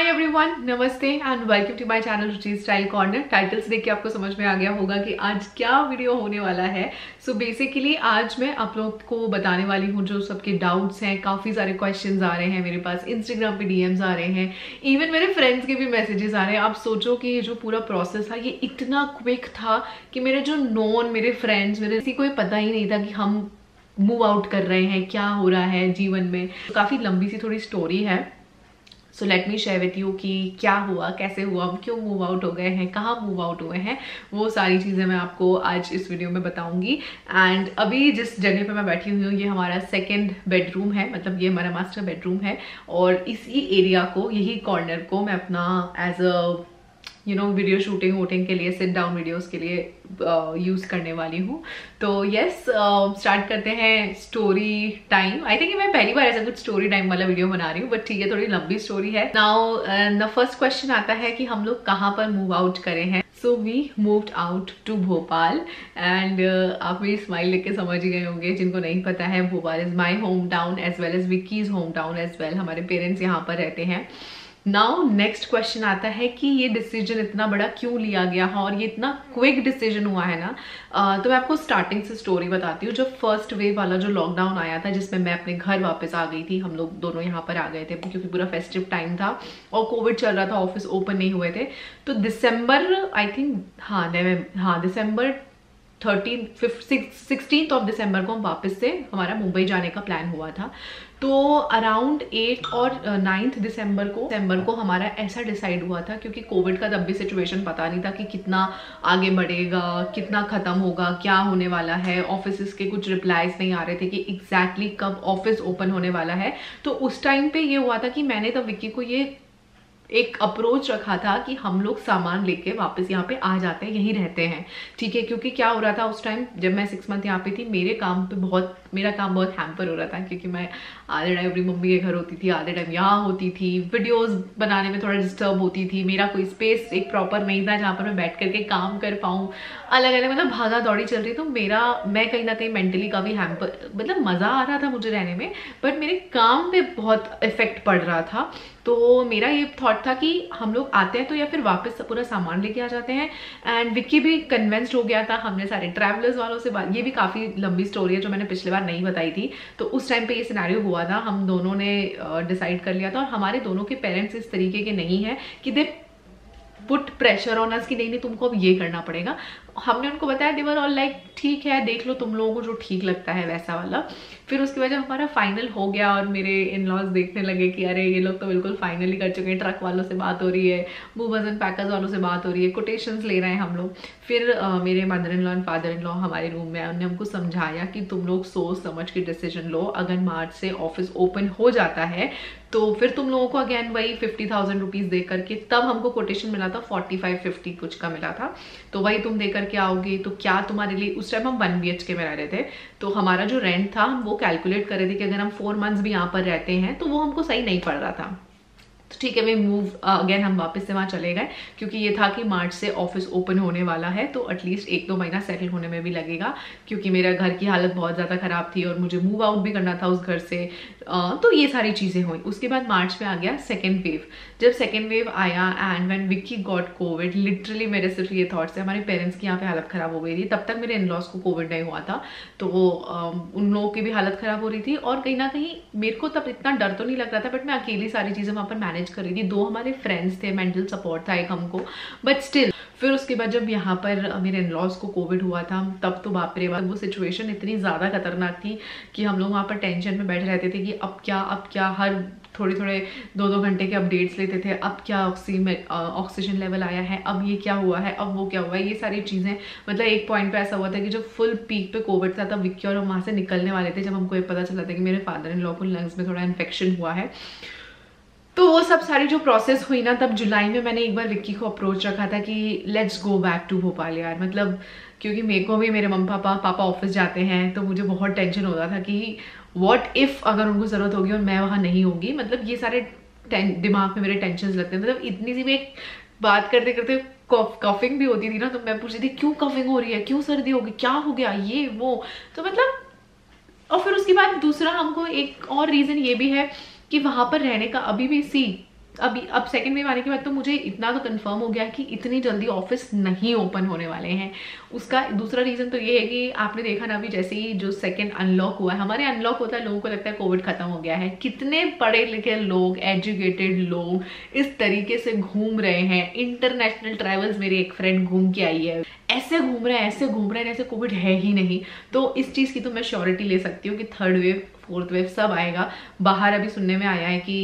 हाय everyone, नमस्ते and welcome to my channel Ruchi style corner. Title से देख के आपको समझ में आ गया होगा कि आज क्या वीडियो होने वाला है। सो बेसिकली आज मैं आप लोग को बताने वाली हूँ जो सबके डाउट्स हैं। काफ़ी सारे क्वेश्चंस आ रहे हैं मेरे पास, इंस्टाग्राम पे डीएम्स आ रहे हैं, इवन मेरे फ्रेंड्स के भी मैसेजेस आ रहे हैं। आप सोचो कि ये जो पूरा प्रोसेस था ये इतना क्विक था कि मेरे जो मेरे फ्रेंड्स, मेरे किसी को पता ही नहीं था कि हम मूव आउट कर रहे हैं, क्या हो रहा है जीवन में। काफ़ी लंबी सी थोड़ी स्टोरी है। So let me share with you कि क्या हुआ, कैसे हुआ, हम क्यों मूव आउट हो गए हैं, कहाँ मूव आउट हुए हैं, वो सारी चीज़ें मैं आपको आज इस वीडियो में बताऊंगी। एंड अभी जिस जगह पे मैं बैठी हुई हूँ ये हमारा सेकंड बेडरूम है, मतलब ये हमारा मास्टर बेडरूम है। और इसी एरिया को, यही कॉर्नर को मैं अपना एज अ वीडियो शूटिंग वूटिंग के लिए, सिट डाउन वीडियोस के लिए यूज़ करने वाली हूँ। तो यस, स्टार्ट करते हैं स्टोरी टाइम। आई थिंक मैं पहली बार ऐसा कुछ स्टोरी टाइम वाला वीडियो बना रही हूँ, बट ठीक है, थोड़ी लंबी स्टोरी है। नाउ द फर्स्ट क्वेश्चन आता है कि हम लोग कहाँ पर मूव आउट करे हैं। So we moved out to Bhopal and आप मेरी स्माइल लेके समझ ही गए होंगे। जिनको नहीं पता है, Bhopal is my home town as well as Vicky's home town as well. हमारे पेरेंट्स यहाँ पर रहते हैं। नाउ नेक्स्ट क्वेश्चन आता है कि ये डिसीजन इतना बड़ा क्यों लिया गया है और ये इतना क्विक डिसीजन हुआ है ना। तो मैं आपको स्टार्टिंग से स्टोरी बताती हूँ। जब फर्स्ट वेव वाला जो लॉकडाउन आया था, जिसमें मैं अपने घर वापस आ गई थी, हम लोग दोनों यहाँ पर आ गए थे क्योंकि पूरा फेस्टिव टाइम था और कोविड चल रहा था, ऑफिस ओपन नहीं हुए थे। तो दिसंबर, I think December 16 of December को हम वापस से हमारा मुंबई जाने का प्लान हुआ था। तो अराउंड 8 और 9 दिसंबर को हमारा ऐसा डिसाइड हुआ था, क्योंकि कोविड का तब भी सिचुएशन पता नहीं था कि कितना आगे बढ़ेगा, कितना ख़त्म होगा, क्या होने वाला है। ऑफिस के कुछ रिप्लाईज नहीं आ रहे थे कि एग्जैक्टली कब ऑफिस ओपन होने वाला है। तो उस टाइम पे ये हुआ था कि मैंने तब विक्की को ये एक अप्रोच रखा था कि हम लोग सामान लेके वापस यहाँ पे आ जाते हैं, यहीं रहते हैं, ठीक है। क्योंकि क्या हो रहा था उस टाइम जब मैं 6 मंथ यहाँ पे थी, मेरा काम बहुत हैम्पर हो रहा था, क्योंकि मैं आधे टाइम अपनी मम्मी के घर होती थी, आधे टाइम यहाँ होती थी, वीडियोस बनाने में थोड़ा डिस्टर्ब होती थी। मेरा कोई स्पेस एक प्रॉपर नहीं था जहाँ पर मैं बैठ करके काम कर पाऊँ, अलग अलग, मतलब भागा दौड़ी चल रही। तो मैं कहीं ना कहीं मेंटली काफ़ी हैम्पर, मतलब मज़ा आ रहा था मुझे रहने में, बट मेरे काम पे बहुत इफेक्ट पड़ रहा था। तो मेरा ये थॉट था कि हम लोग आते हैं तो या फिर वापस पूरा सामान लेके आ जाते हैं। एंड विक्की भी कन्विंस्ड हो गया था। हमने सारे ट्रैवलर्स वालों से बात, ये भी काफ़ी लंबी स्टोरी है जो मैंने पिछले बार नहीं बताई थी। तो उस टाइम पे ये सिनेरियो हुआ था, हम दोनों ने डिसाइड कर लिया था। और हमारे दोनों के पेरेंट्स इस तरीके के नहीं है कि they put pressure on us कि नहीं तुमको अब ये करना पड़ेगा। हमने उनको बताया, दे वर ऑल लाइक ठीक है, देख लो तुम लोगों को जो ठीक लगता है वैसा वाला। फिर उसके बाद जब हमारा फाइनल हो गया और मेरे इन लॉज देखने लगे कि अरे ये लोग तो बिल्कुल फाइनली कर चुके हैं, ट्रक वालों से बात हो रही है, मूवर्स एंड पैकर्स वालों से बात हो रही है, कोटेशंस ले रहे हैं हम लोग। फिर मेरे mother in law and father in law हमारे रूम में आए, उन्होंने हमको समझाया कि तुम लोग सोच समझ के डिसीजन लो। अगर मार्च से ऑफिस ओपन हो जाता है तो फिर तुम लोगों को अगेन वही 50,000 रुपीज़ दे करके, तब हमको कोटेशन मिला था 45-50 कुछ का मिला था, तो वही तुम दे करके आओगे तो क्या तुम्हारे लिए। उस टाइम हम 1 BHK में रह रहे थे, तो हमारा जो रेंट था हम वो कैलकुलेट कर रहे थे कि अगर हम 4 मंथ्स भी यहाँ पर रहते हैं तो वो हमको सही नहीं पड़ रहा था। तो ठीक है, वे मूव अगेन हम वापस से वहाँ चले गए, क्योंकि ये था कि मार्च से ऑफिस ओपन होने वाला है तो एटलीस्ट 1-2 महीना सेटल होने में भी लगेगा, क्योंकि मेरा घर की हालत बहुत ज़्यादा ख़राब थी और मुझे मूव आउट भी करना था उस घर से। तो ये सारी चीज़ें हुई। उसके बाद मार्च में आ गया सेकेंड वेव। जब सेकेंड वेव आया and when Vicky got Covid, literally मेरे सिर्फ ये थॉट्स है, हमारे पेरेंट्स की यहाँ पे हालत ख़राब हो गई थी। तब तक मेरे इन लॉज को कोविड नहीं हुआ था, तो उन लोगों की भी हालत ख़राब हो रही थी। और कहीं ना कहीं मेरे को तब इतना डर तो नहीं लग रहा था, बट मैं अकेली सारी चीज़ें वहाँ पर मैनेज कर रही थी। 2 हमारे फ्रेंड्स थे, मेंटल सपोर्ट था एक हमको, बट स्टिल। फिर उसके बाद जब यहाँ पर मेरे इन लॉज को कोविड हुआ था, तब तो बाप रे बाप वो सिचुएशन इतनी ज़्यादा खतरनाक थी कि हम लोग वहाँ पर टेंशन में बैठ रहते थे कि अब क्या। हर थोड़े 2-2 घंटे के अपडेट्स लेते थे। अब क्या ऑक्सीजन लेवल आया है, अब ये क्या हुआ है, अब वो क्या हुआ है, ये सारी चीज़ें। मतलब एक पॉइंट पे ऐसा हुआ था कि जब फुल पीक पे कोविड था, तब विक्की और हम वहाँ से निकलने वाले थे, जब हमको ये पता चला था कि मेरे फादर इन लॉ को लंग्स में थोड़ा इन्फेक्शन हुआ है। तो वो सब सारी जो प्रोसेस हुई ना, तब जुलाई में मैंने एक बार विक्की को अप्रोच रखा था कि let's go back to Bhopal यार। मतलब क्योंकि मेरे को भी मेरे मम्मी पापा ऑफिस जाते हैं, तो मुझे बहुत टेंशन होता था कि व्हाट इफ़ अगर उनको ज़रूरत होगी और मैं वहाँ नहीं होगी। मतलब ये सारे दिमाग में मेरे टेंशन लगते हैं। मतलब इतनी सी भी एक बात करते करते कफिंग भी होती थी ना, तो मैं पूछती थी क्यों कफिंग हो रही है, क्यों सर्दी होगी, क्या हो गया, ये वो। तो मतलब, और फिर उसके बाद दूसरा हमको एक और रीज़न ये भी है कि वहाँ पर रहने का अभी भी अब सेकंड वेव आने के बाद तो मुझे इतना तो कंफर्म हो गया कि इतनी जल्दी ऑफिस नहीं ओपन होने वाले हैं। उसका दूसरा रीज़न तो ये है कि आपने देखा ना, अभी जैसे ही जो सेकंड अनलॉक हुआ है, हमारे अनलॉक होता है लोगों को लगता है कोविड खत्म हो गया है। कितने पढ़े लिखे लोग, एजुकेटेड लोग इस तरीके से घूम रहे हैं। इंटरनेशनल ट्रैवल्स, मेरी एक फ्रेंड घूम के आई है, ऐसे घूम रहे हैं जैसे कोविड है ही नहीं। तो इस चीज़ की तो मैं श्योरिटी ले सकती हूँ कि थर्ड वेव, फोर्थ वेव सब आएगा। बाहर अभी सुनने में आया है कि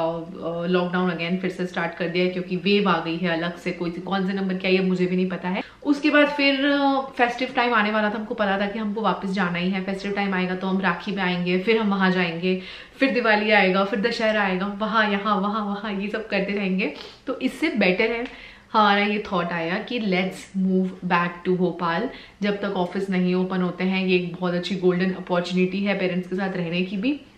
लॉकडाउन अगेन फिर से स्टार्ट कर दिया है, क्योंकि वेव आ गई है अलग से, कौन से नंबर की आई है मुझे भी नहीं पता है। उसके बाद फिर फेस्टिव टाइम आने वाला था, हमको पता था कि हमको वापस जाना ही है। फेस्टिव टाइम आएगा तो हम राखी में आएंगे, फिर हम वहाँ जाएंगे, फिर दिवाली आएगा, फिर दशहरा आएगा, वहाँ यहाँ वहाँ ये सब करते रहेंगे। तो इससे बेटर है, हमारा ये थॉट आया कि let's move back to Bhopal. जब तक ऑफिस नहीं ओपन होते हैं, ये एक बहुत अच्छी गोल्डन अपॉर्चुनिटी है पेरेंट्स के साथ रहने की भी।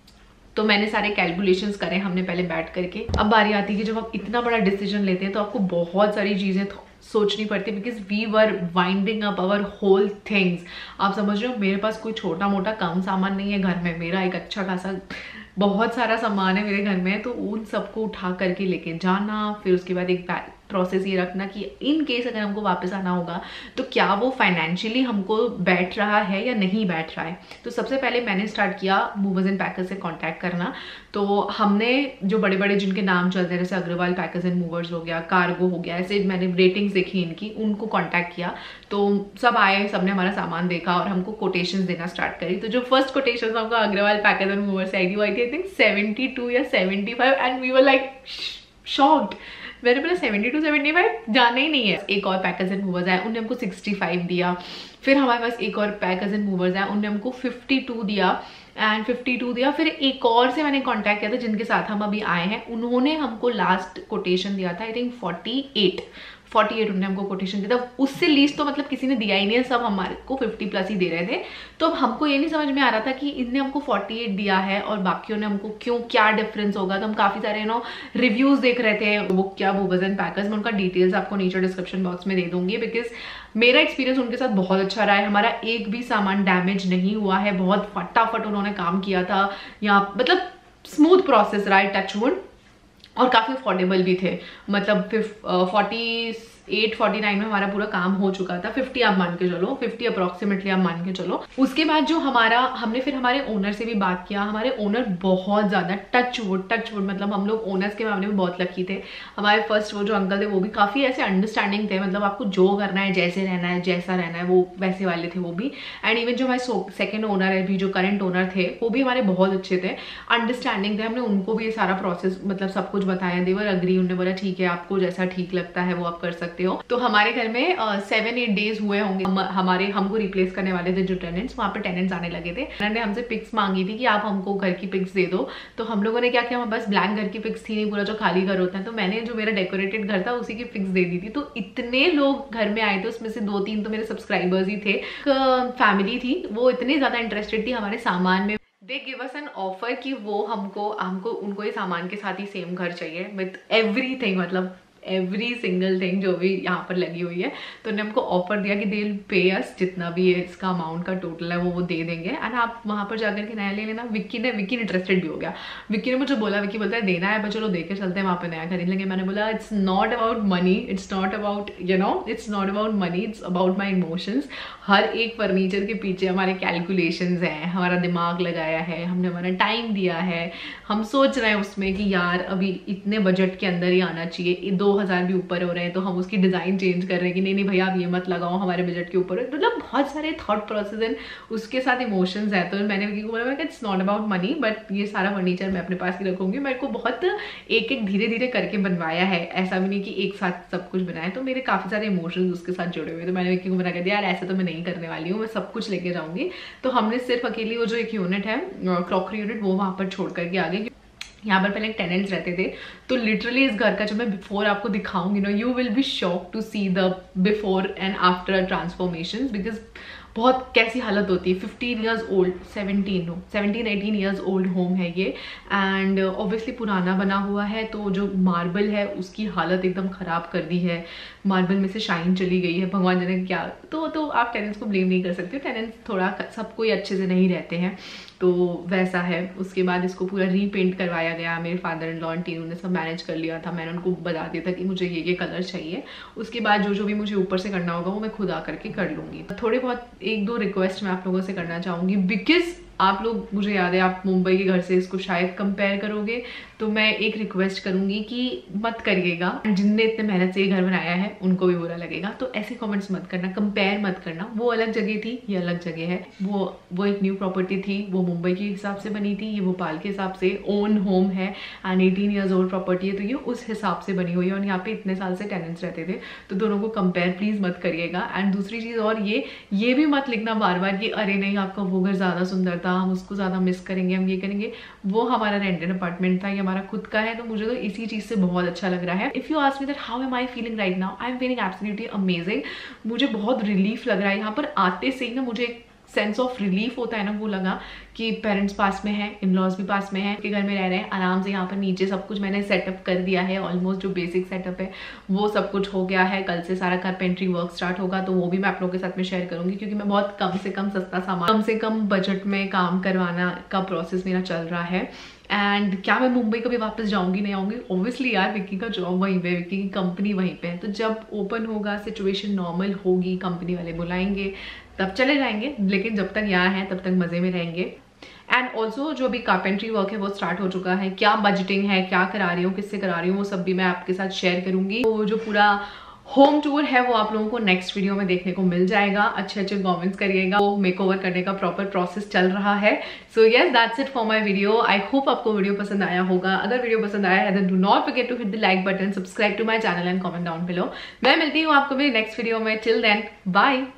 तो मैंने सारे कैलकुलेशंस करे हमने पहले बैठ करके। अब बारी आती है कि जब आप इतना बड़ा डिसीजन लेते हैं तो आपको बहुत सारी चीज़ें सोचनी पड़ती है, because we were winding up our whole things. आप समझ रहे हो, मेरे पास कोई छोटा मोटा कम सामान नहीं है घर में, मेरा एक अच्छा खासा बहुत सारा सामान है मेरे घर में। तो उन सबको उठा करके लेके जाना, फिर उसके बाद एक प्रोसेस ये रखना कि इन केस अगर हमको वापस आना होगा तो क्या वो फाइनेंशियली हमको बैठ रहा है या नहीं बैठ रहा है। तो सबसे पहले मैंने स्टार्ट किया मूवर्स एंड पैकर्स से कांटेक्ट करना। तो हमने जो बड़े बड़े जिनके नाम चलते हैं, जैसे अग्रवाल पैकर्स एंड मूवर्स हो गया, कार्गो हो गया, ऐसे मैंने रेटिंग्स देखी इनकी, उनको कांटेक्ट किया। तो सब आए, सबने हमारा सामान देखा और हमको कोटेशंस देना स्टार्ट करी। तो जो फर्स्ट कोटेशन हमको अग्रवाल पैकर्स एंड मूवर्स से आई थी आई थिंक 72 या 75 and we were like shocked. मैंने बोला 72 75 जाना ही नहीं है। एक और पैकर्स एंड मूवर्स आए, उन्होंने हमको 65 दिया। फिर हमारे पास एक और पैकर्स एंड मूवर्स आए, उन्होंने हमको 52 दिया एंड 52 दिया। फिर एक और से मैंने कांटेक्ट किया था जिनके साथ हम अभी आए हैं, उन्होंने हमको लास्ट कोटेशन दिया था आई थिंक 48 उन्होंने हमको कोटेशन दिया था। उससे लीस्ट तो मतलब किसी ने दिया ही नहीं है, सब हमारे को 50 प्लस ही दे रहे थे। तो अब हमको ये नहीं समझ में आ रहा था कि इनने हमको 48 दिया है और बाकियों ने हमको क्यों, क्या डिफरेंस होगा। तो हम काफी सारे रिव्यूज देख रहे थे, वो क्या मूवर्स एंड पैकर्स, मैं उनका डिटेल्स आपको नीचे डिस्क्रिप्शन बॉक्स में दे दूंगी। बिकॉज मेरा एक्सपीरियंस उनके साथ बहुत अच्छा रहा है, हमारा एक भी सामान डैमेज नहीं हुआ है, बहुत फटाफट उन्होंने काम किया था, यहाँ मतलब स्मूथ प्रोसेस रहा है, टच वुड। और काफ़ी अफोर्डेबल भी थे, मतलब 48-49 में हमारा पूरा काम हो चुका था। 50 आप मान के चलो, 50 अप्रॉक्सीमेटली आप मान के चलो। उसके बाद जो हमने फिर हमारे ओनर से भी बात किया। हमारे ओनर बहुत ज़्यादा टच वुड मतलब हम लोग ओनर्स के मामले में बहुत लकी थे। हमारे फर्स्ट वो जो अंकल थे वो भी काफ़ी ऐसे अंडरस्टैंडिंग थे, मतलब आपको जो करना है, जैसे रहना है, जैसा रहना है, वो वैसे वाले थे वो भी। एंड इवन जो हमारे सेकेंड ओनर है, भी जो करंट ओनर थे, वो भी हमारे बहुत अच्छे थे, अंडरस्टैंडिंग थे। हमने उनको भी ये सारा प्रोसेस मतलब सब कुछ बताया, देवर अग्री, उन्होंने बोला ठीक है आपको जैसा ठीक लगता है वो आप कर सकते हो। तो हमारे घर में 7-8 डेज हुए होंगे, हमको रिप्लेस करने वाले थे जो टेनेंट्स, वहाँ पे टेनेंट्स आने लगे थे। उन्होंने हमसे पिक्स मांगी थी कि आप हमको घर की पिक्स दे दो। तो हम लोगों ने क्या किया, हमारे पास ब्लैंक घर की पिक्स थी नहीं, पूरा जो खाली घर होता है, तो मैंने जो मेरा डेकोरेटेड घर था उसी की पिक्स दे दी थी। तो इतने लोग घर में आए थे, उसमें से 2-3 तो मेरे सब्सक्राइबर्स ही थे। फैमिली थी, वो इतनी ज्यादा इंटरेस्टेड थी हमारे सामान में, they give us an offer कि वो हमको उनको ये सामान के साथ ही सेम घर चाहिए विथ एवरीथिंग, मतलब एवरी सिंगल थिंग जो भी यहाँ पर लगी हुई है। तो उन्होंने हमको ऑफर दिया कि दे विल पे अस जितना भी है इसका अमाउंट का टोटल है वो दे देंगे एंड आप वहाँ पर जाकर के नया ले लेना। विक्की इंटरेस्टेड भी हो गया। विक्की ने मुझे बोला, विक्की बोलता है देना है, चलो देकर चलते हैं वहाँ पर नया खरीद लेंगे। मैंने बोला it's not about money, it's not about it's not about money, it's about my emotions. हर एक फर्नीचर के पीछे हमारे कैलकुलेशंस हैं, हमारा दिमाग लगाया है, हमने हमारा टाइम दिया है, हम सोच रहे हैं उसमें कि यार अभी इतने बजट के अंदर ही आना चाहिए, 2000 भी ऊपर हो रहे हैं तो हम उसकी डिज़ाइन चेंज कर रहे हैं कि नहीं भैया आप ये मत लगाओ हमारे बजट के ऊपर। मतलब बहुत सारे थॉट प्रोसेस एंड उसके साथ इमोशंस है। तो मैंने बोला it's not about money, but ये सारा फर्नीचर मैं अपने पास ही रखूंगी। मेरे को बहुत एक धीरे धीरे करके बनवाया है, ऐसा भी नहीं कि एक साथ सब कुछ बनाया। तो मेरे काफ़ी सारे इमोशंस उसके साथ जुड़े हुए। तो मैंने विक्की को मना कर दिया यार ऐसे तो मैं नहीं करने वाली हूँ, मैं सब कुछ लेके जाऊंगी। तो हमने सिर्फ अकेली वो जो एक यूनिट है क्रॉकरी यूनिट वो वहाँ पर छोड़ करके आ गए। यहाँ पर पहले टेनेंट्स रहते थे, तो लिटरली इस घर का जो मैं बिफोर आपको दिखाऊंगी ना, you will be shock to see the before and after transformation, because बहुत कैसी हालत होती है। 15 years old 17-18 years old home है ये एंड ऑब्वियसली पुराना बना हुआ है। तो जो मार्बल है उसकी हालत एकदम ख़राब कर दी है, मार्बल में से शाइन चली गई है, भगवान जाने क्या। तो आप टेनेंट्स को ब्लेम नहीं कर सकते, टेनेंट्स थोड़ा सब कोई अच्छे से नहीं रहते हैं। तो वैसा है। उसके बाद इसको पूरा रीपेंट करवाया गया, मेरे father in law and Tinu ने सब मैनेज कर लिया था। मैंने उनको बता दिया था कि मुझे ये कलर चाहिए। उसके बाद जो भी मुझे ऊपर से करना होगा वो मैं खुद आकर के कर लूँगी। थोड़े बहुत 1-2 रिक्वेस्ट मैं आप लोगों से करना चाहूँगी, बिकॉज आप लोग, मुझे याद है आप मुंबई के घर से इसको शायद कंपेयर करोगे, तो मैं एक रिक्वेस्ट करूंगी कि मत करिएगा। जिनने इतने मेहनत से ये घर बनाया है उनको भी बुरा लगेगा, तो ऐसे कमेंट्स मत करना, कंपेयर मत करना। वो अलग जगह थी, ये अलग जगह है। वो एक न्यू प्रॉपर्टी थी, वो मुंबई के हिसाब से बनी थी, ये भोपाल के हिसाब से ओन होम है एंड 18 ईयर्स ओल्ड प्रॉपर्टी है, तो ये उस हिसाब से बनी हुई है और यहाँ पे इतने साल से टेनेंट्स रहते थे, तो दोनों को कंपेयर प्लीज मत करिएगा। एंड दूसरी चीज और ये भी मत लिखना बार बार कि अरे नहीं आपका वो घर ज्यादा सुंदर था, हम उसको ज्यादा मिस करेंगे, हम ये करेंगे। वो हमारा रेंटेड अपार्टमेंट था, ये हमारा खुद का है, तो मुझे तो इसी चीज से बहुत अच्छा लग रहा है। If you ask me that how am I feeling right now, I am feeling absolutely amazing. मुझे बहुत रिलीफ लग रहा है। यहाँ पर आते से ही ना मुझे एक सेंस ऑफ रिलीफ होता है ना, वो लगा कि पेरेंट्स पास में है, इन लॉज भी पास में है, के घर में रह रहे हैं आराम से। यहाँ पर नीचे सब कुछ मैंने सेटअप कर दिया है, ऑलमोस्ट जो बेसिक सेटअप है वो सब कुछ हो गया है। कल से सारा कारपेंट्री वर्क स्टार्ट होगा, तो वो भी मैं आप लोगों के साथ में शेयर करूंगी, क्योंकि मैं बहुत कम से कम सस्ता सामान, कम से कम बजट में काम करवाना का प्रोसेस मेरा चल रहा है। एंड क्या मैं मुंबई कभी वापस जाऊंगी नहीं आऊंगी? ऑब्वियसली यार, विक्की का जॉब वहीं पे, विक्की की कंपनी वहीं पे है, तो जब ओपन होगा, सिचुएशन नॉर्मल होगी, कंपनी वाले बुलाएंगे, तब चले जाएंगे। लेकिन जब तक यहाँ है तब तक मजे में रहेंगे। एंड ऑल्सो जो अभी कारपेंट्री वर्क है वो स्टार्ट हो चुका है। क्या बजटिंग है, क्या करा रही हूँ, किससे करा रही हूँ, वो सब भी मैं आपके साथ शेयर करूंगी। तो जो पूरा होम टूर है वो आप लोगों को नेक्स्ट वीडियो में देखने को मिल जाएगा। अच्छे कमेंट्स करिएगा, वो मेकओवर करने का प्रॉपर प्रोसेस चल रहा है। So yes, that's it for my video. I hope आपको वीडियो पसंद आया होगा। अगर वीडियो पसंद आया है then do not forget to hit the like button, subscribe to my channel and comment down below. मैं मिलती हूँ आपको मेरी नेक्स्ट वीडियो में। Till then bye.